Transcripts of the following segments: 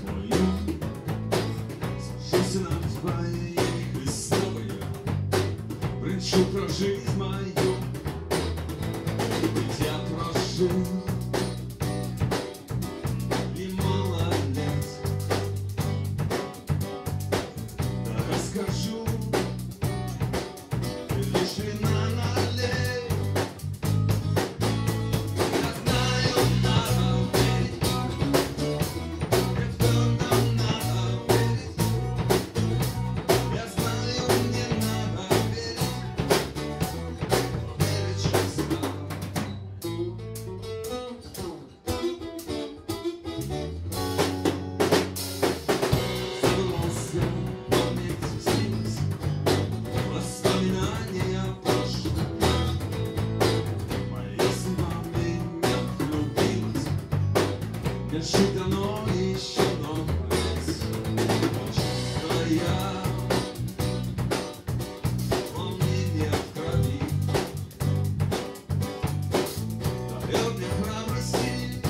Пою, сажусь на твои, и снова я бренчу про жизнь мою. Ведь я прожил немало лет. Да расскажу лишь вина налей. Я знаю, надо верить, ведь в этом надо верить. Я знаю, мне надо верить, верить честно. Забылся, но мне снилось воспоминания прошлых. Моя судьба в меня влюбилась. Мне жить давно еще много лет. Чувство я, волнение в крови дает мне храбрости,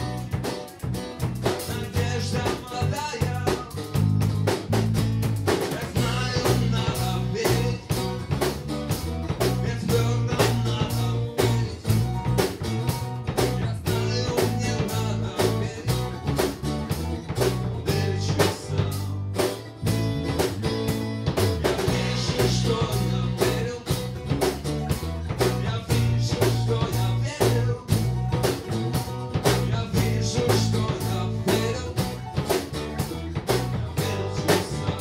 надежда молодая. Я знаю, надо верить, ведь в этом надо верить. Я знаю, мне надо верить, верить честно. Я вижу, что я верю, я вижу, что я верю, я вижу, что я верю, верить честно.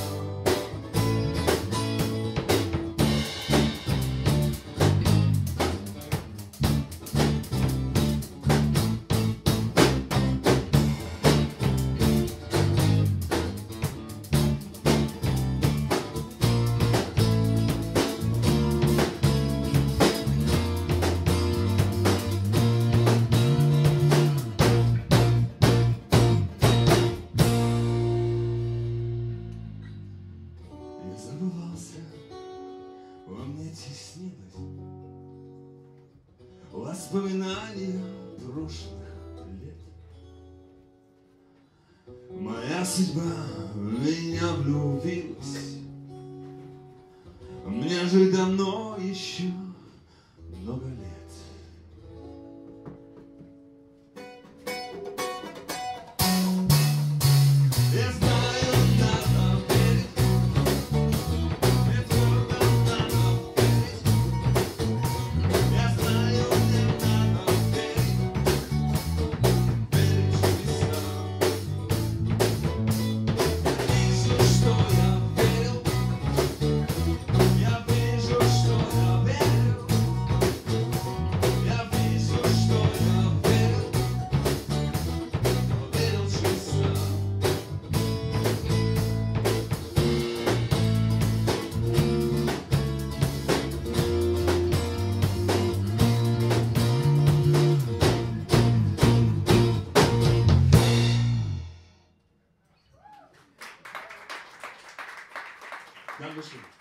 Я забывался, во мне теснилось воспоминания прошлых лет. Моя судьба в меня влюбилась. Мне же давно еще много лет. Я знаю, надо верить, ведь в этом надо верить. Я знаю, мне надо верить, верить честно. Я вижу, что я верю, я вижу, что я верю, я вижу, что я верю, верил честно. Dankeschön.